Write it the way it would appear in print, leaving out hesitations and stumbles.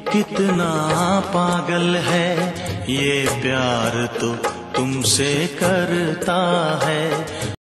कितना पागल है ये प्यार तो तुमसे करता है।